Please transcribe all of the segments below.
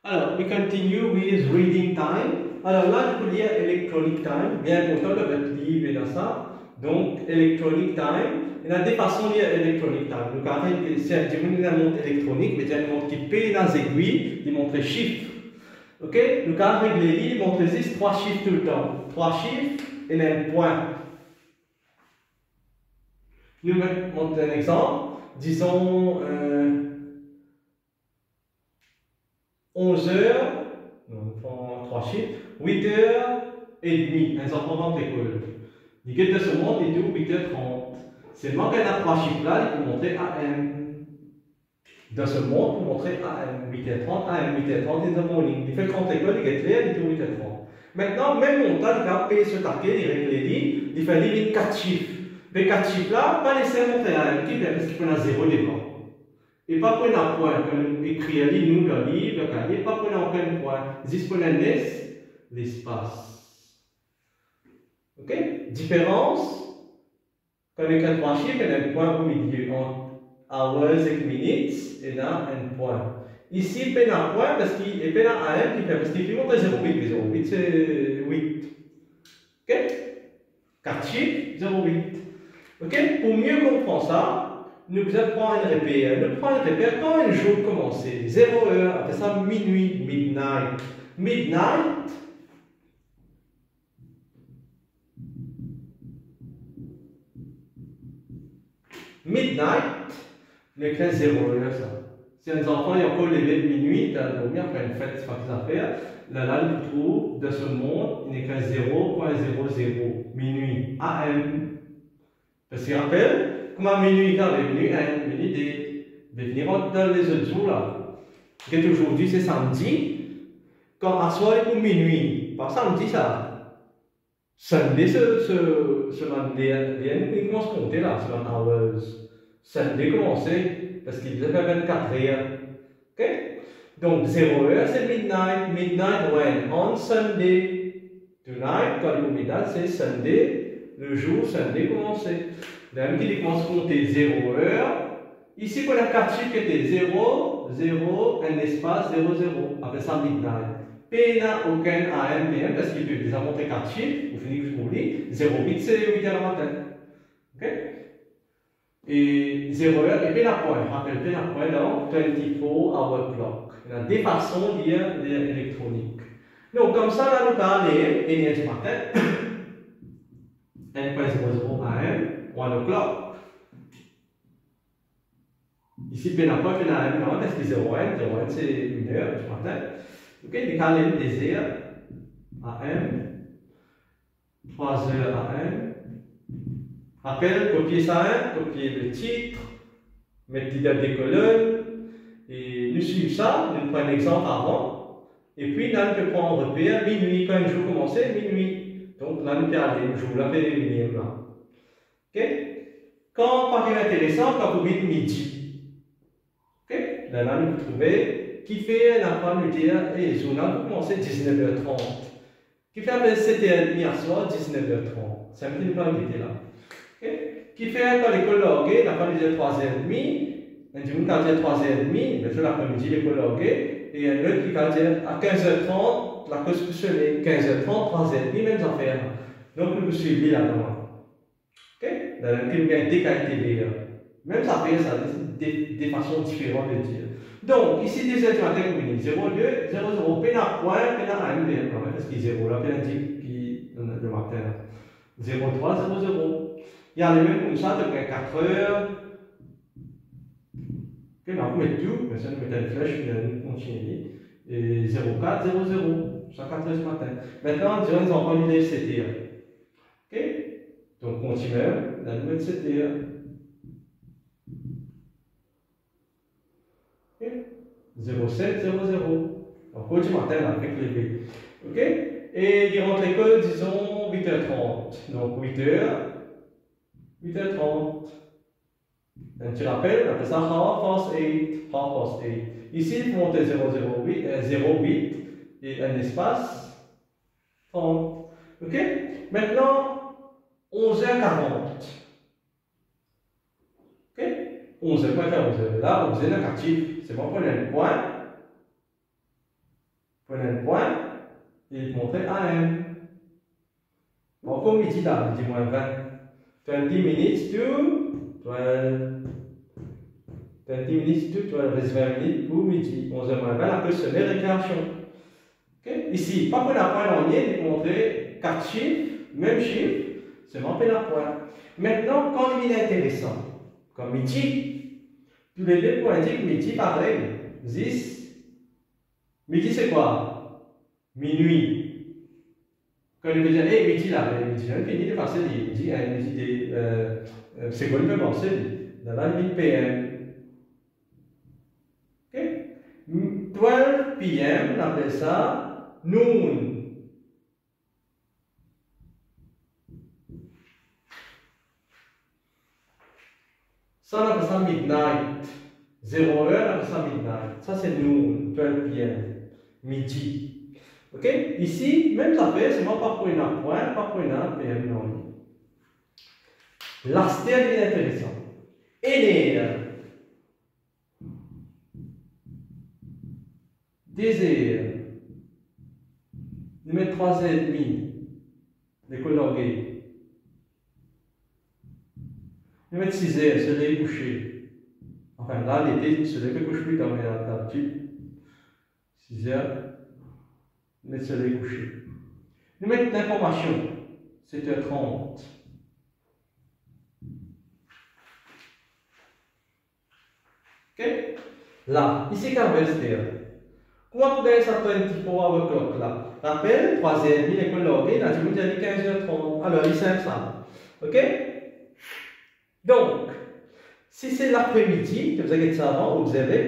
Alors, we continue with reading time. Alors là, je peux lire electronic time. Bien content de votre livre et dans ça. Donc, electronic time. Il y a des façons de lire electronic time. Donc, en fait, c'est une montre électronique, mais il y a une montre qui paye dans les aiguilles, qui montre les chiffres. Ok? Donc, avec les livres, il montre juste 3 chiffres tout le temps. 3 chiffres et un point. Nous montrons un exemple. Disons 11 heures, donc on prend 3 chiffres, 8 heures et demie, un enfant rentre l'école. Il quitte de ce monde et tout, 8h30. Seulement qu'il y a 3 chiffres là, il peut montrer AM. Dans ce monde, il peut montrer AM, 8h30, AM, 8h30 in the morning. Il fait le compte l'école, il est clair, il tourne 8h30. Maintenant, même montant, il va payer ce taquet, il règle les lits, il fait lire 4 chiffres. Les 4 chiffres là, pas laisser montrer AM, parce qu'il peut en 0 devant. Et pas prendre un point, comme écrit à nous dans le livre, le cahier, pas prendre aucun point. Juste prendre un l'espace. Ok? Différence, quand il y a 3 chiffres, il y a un point au milieu, entre hours et minutes, et là, un point. Ici, il y a un point parce qu'il y a un AM qui fait, parce qu'il montre 0,8, mais 0,8 c'est 8. Ok? 4 chiffres, 0,8. Ok? Pour mieux comprendre ça, nous allons prendre un repère. Nous prenons un repère quand un jour commence. 0 heure, après ça minuit, midnight. Midnight, nous écrit 0 heure ça. Si un enfant est encore levé de minuit, il a dormi après une fête, c'est pas des affaires. Là, il trouve de ce monde, il écrit 0.00, minuit, AM. Parce qu'il rappelle, comme à minuit, quand il est venu, à minuit, de venir dans les autres jours là. Aujourd'hui, c'est samedi. Quand à soir, pour minuit, par samedi, ça. Sunday, ce lundi, il commence à compter là, ce hours. Sunday commençait, parce qu'il faisait 24 heures. Ok? Donc, 0 heure, c'est midnight. Midnight when? On Sunday. Tonight, quand il est midnight, c'est Sunday. Le jour, Sunday commençait. Là, il commence à compter 0 heure. Ici, pour la 4 chiffres qui était 0, 0, un espace, 0, 0. Après ça, midnight. P n'a aucun AM, PM, parce qu'il peut déjà montrer 4 chiffres. Vous finissez que je vous lis. 0,8, c'est 8 heures matin. Ok? Et 0 heure, et P n'a point. Rappelle, P n'a point dans 24 hour clock. Il y a des façons de lire l'électronique. Donc, comme ça, là, nous parlons énergie matin. 1.00 AM, 1 o'clock. Ici, P n'a pas, P n'a AM, parce que 0,1, 0,1 c'est 1 heure du matin. Ok, décaler le désir AM, 3 heures AM. Rappel, copier ça, copier le titre, mettre des colonnes, et nous suivons ça, nous prenons un exemple avant, et puis là, nous pouvons prendre repère minuit, quand le jour commençait, minuit. Donc là, nous pouvons aller le jour, là, venir là. Ok? Quand paraît intéressant, quand vous mettez midi. Ok? Là, nous pouvons trouver qui fait la femme nous dire, et journal pour commencer 19h30. Qui fait à 7h30 hier soir, 19h30. C'est un petit peu qui était là. Okay? Qui fait quand l'école loguée, la femme nous dit 3h30. Un jour, quand il dit 3h30, bien sûr, l'après-midi, l'école loguée. Et un autre qui va dire à 15h30, la cause peut sonner. 15h30, 3h30, même affaire. Donc, nous suivons là-dedans. Ok? Dans le film, il y a des qualités. Même ça fait ça, des façons différentes de dire. Donc, ici, 17 matin, 0,2, 0,0, pénal point, pénal AM, parce qu'il y a 0, là, pénal qui le matin. 0,3, 0,0. Il y a les mêmes comme ça, donc 4 heures. Ok, on peut mettre tout, mais ça nous met une flèche, puis on continue. Et 0,4, 0,0, ça 4 heures du matin. Maintenant, disons, ils ont encore l'idée de 7 heures. Ok? Donc, continue, là, nous mettons 7 heures. 0,7, 0,0. Donc, du matin, là, avec les B. Ok? Et il rentre l'école, disons, 8h30. Donc, 8h, 8h30. Un petit rappel, après ça, half past 8, half past 8. Ici, il faut monter 0,8 et un espace 30. Ok? Maintenant, 11h40. Ok? 11h, point faire 11h. Là, 11h, le quartier, c'est bon, prenez un point. prenez un point, et montrez AM. Bon, comme midi là, midi moins 20. 20 minutes to 12. 20 minutes to 12, reste 20 minutes pour midi. 11h moins 20, après sonner récréation. Okay? Ici, pas pour la point en ligne, il montrer 4 chiffres, même chiffre, seulement pour la point. Maintenant, quand il est intéressant, comme midi, tous les deux points indiquent midi pareil. 10. Midi c'est quoi? Minuit. Quand il veut dire, hey, midi là, midi là, fini de passer, midi, c'est quoi le penser? Dans la limite PM. Ok? 12 PM, on appelle ça noon. Ça, on appelle ça midnight. 0 heure, on appelle ça midnight. Ça, c'est noon, 12 PM. Midi. Ok? Ici, même ça fait, c'est pas pour une point, pas pour une PM non. L'astère est intéressant. Éner. Désir. Nous mettons 3,5. Décoloré. Nous mettons 6 heures, soleil couché. Enfin, là, l'été, le soleil peut coucher plus tard, mais d'habitude, 6 heures. Nous mettons soleil couché. Nous mettons l'information, 7h30. Ok? Là, ici, quand on veut comment vous gagnez ça 24 hour clock là? Rappel, 3h30, l'école logée, là, je vous ai dit 15h30. Alors, il simple ça. Ok? Donc, si c'est l'après-midi, que vous avez ça avant, vous observez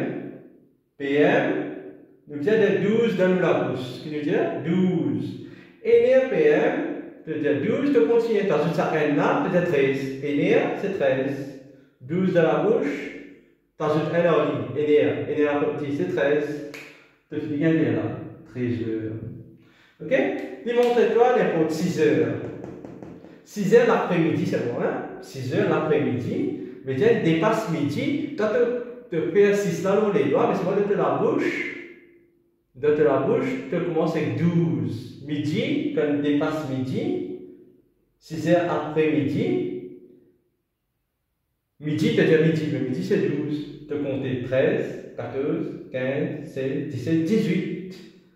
PM, nous disons 12 dans la bouche. Ce qui nous dit 12. Et near PM, veut dire 12 de continuer. Dans une certaine là, peut-être 13. Et near, c'est 13. 12 dans la bouche, dans une N en ligne. Et near petit, c'est 13. Tu finis bien là, 13 heures. Ok? Démontre-toi les pour 6 heures. 6 heures l'après-midi, c'est bon, hein? 6 heures l'après-midi, mais tiens, dépasse midi, tu te fais 6 là dans les doigts, mais c'est pas de la bouche. De la bouche, tu commences avec 12. Midi, quand tu dépasses midi, 6 heures après-midi, midi, tu dis midi, mais midi c'est 12. Tu comptes 13, 14, 15, 16, 17, 18.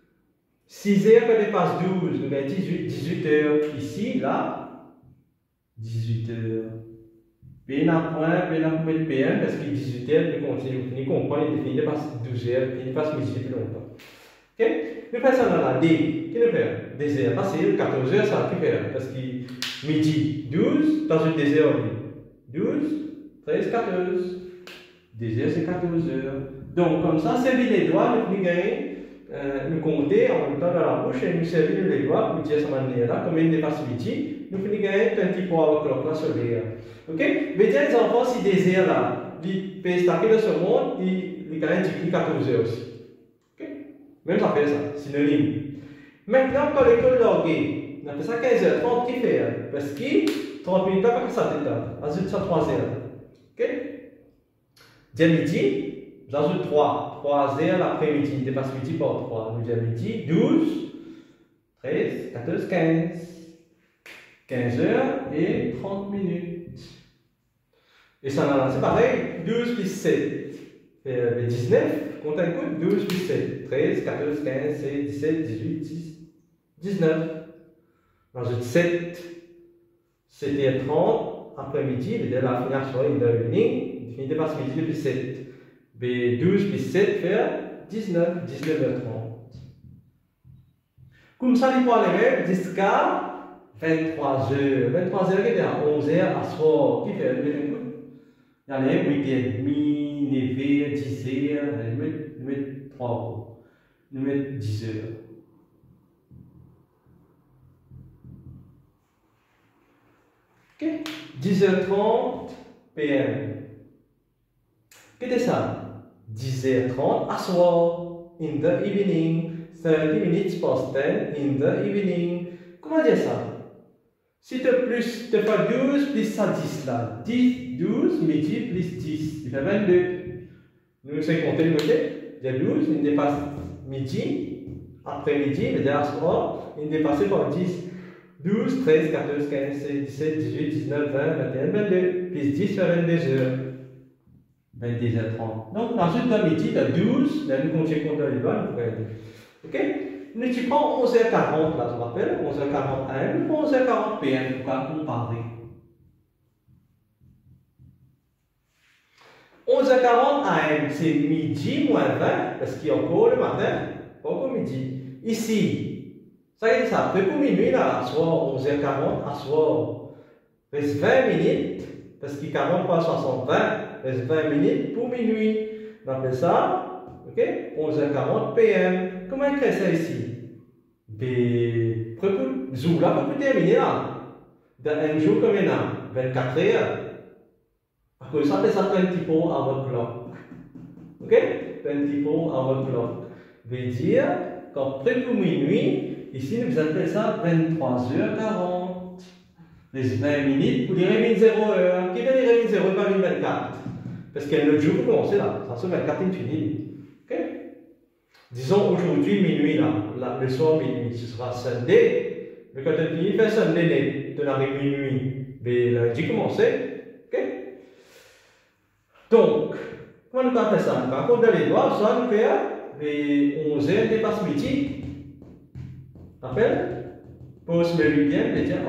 6 heures quand tu dépasses 12, nous avons 18 heures. Ici, là, 18 heures. Puis un point, puis un point de PM, parce que 18 heures, puis continue, on comprend, il dépasse 12 heures, puis il dépasse midi plus longtemps. Ok? Nous faisons ça dans la D. Qu'est-ce que nous faisons? Des heures passées, 14 heures, ça va faire. Parce que midi, 12, dans une des heures, 12, 13, 14. Des heures, c'est 14 heures. Donc, comme ça, servir les doigts, nous gagnons. Nous compter en même temps dans la bouche et nous servir les doigts pour dire cette manière-là, comme il dépasse midi, nous finissons gagner 24 hour clock là sur l'air. Ok? Mais tiens, les enfants, si des heures là, ils peuvent stacker dans ce monde, ils gagnent 14 heures aussi. Ok? Même ça fait ça, synonyme. Maintenant, quand l'école loguée, on appelle ça 15h30 qui fait, parce que 30 minutes après ça t'est là, ajoute ça 3 heures. Ok? Dès midi, j'ajoute 3. 3 heures l'après-midi, dépasse midi par 3. Nous disons midi, 12, 13, 14, 15. 15 heures et 30 minutes. Et ça, c'est pareil, 12 plus 7. 19, compte un coup, 12 plus 7. 13, 14, 15, 16, 17, 18, 19. J'ajoute 7. 7h30 après-midi, mais dès la finale in the evening, il dépasse midi plus 7. Mais 12 plus 7 fait 19, 19h30. Comme ça, il faut aller jusqu'à 23h. 23h, qui est à 11h à soir. Qui fait le même coup? Il y a les 8h30, 9h, 10h, nous mettons 3 euros. Nous mettons 10h. Ok? 10h30 PM. Qu'est-ce que c'est ça? 10h30 à soir, in the evening, 30 minutes past 10 in the evening. Comment dire ça? Si tu fais 12 plus ça 10 là, 10, 12, midi plus 10, il fait 22. Nous, c'est compter le côté, il y a 12, il dépasse midi, après-midi, c'est-à-dire soir, il est dépassé par 10, 12, 13, 14, 15, 16, 17, 18, 19, 20, 21, 22, plus 10 fait 22h. 22h30. Donc, ensuite, dans midi, de 12, là, nous comptons compte de l'étoile, vous regardez. Ok? Mais tu prends 11h40, là, tu te rappelles? 11h40 AM, 11h40 PM, pour comparer. 11h40 AM, c'est midi moins 20, parce qu'il y a encore le matin, pas encore midi. Ici, ça y est, ça, après pour minuit, là, à soir, 11h40, à soir, reste 20 minutes, parce qu'il 40 pas 60, 20, reste 20 minutes pour minuit. On appelle ça, ok, 11h40 PM. Comment écrire ça ici? Zou là, on peut terminer là. Dans un jour comme il y a 24 heures. À cause ça, c'est 24 hour clock. Ok? 24 hour clock. Veut dire qu'après pour minuit, ici nous appelons ça 23h40. Les 20 minutes pour dire 0h. Qui veut dire 0h par 24? Parce qu'il y a notre jour pour commencer là. Ça se 24 infini. Ok? Disons aujourd'hui minuit là, le soir minuit, ce sera Sunday. Mais quand on finit faire Sunday, on arrive minuit. Mais lundi commencer. Ok? Donc, comment nous fait ça? Par contre, dans les doigts, ça nous fait 11h dépasse midi. Rappelle? Post meridian veut dire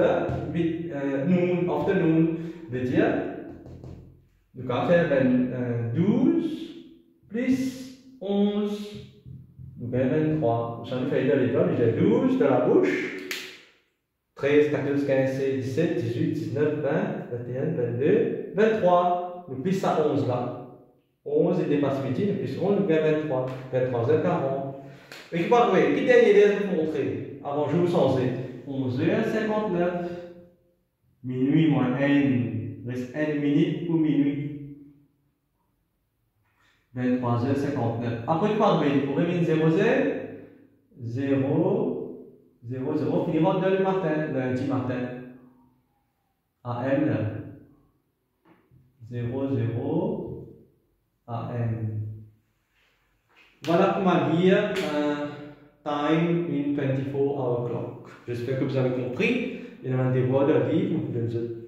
afternoon veut dire nous allons faire 12 plus 11, nous avons 23. J'en ai fait dans les doigts, j'ai 12 dans la bouche, 13, 14, 15, 16, 17, 18, 19, 20, 21, 22, 23. Nous plus ça 11 là. 11 et dépasse midi, nous plus 11, nous avons 23. 23h40. Et qui va trouver? Qui dernier laisse vous montrer? Avant jour sans 11h59. Minuit moins 1. Reste 1 minute pour minuit. 23h59. Après quoi, pour revenir 0h, 0, 0, 0, finira dans le matin, lundi matin. AM, 0, 0, AM. Voilà comment dire time in 24 hour clock. J'espère que vous avez compris. Il y a des voix de livre,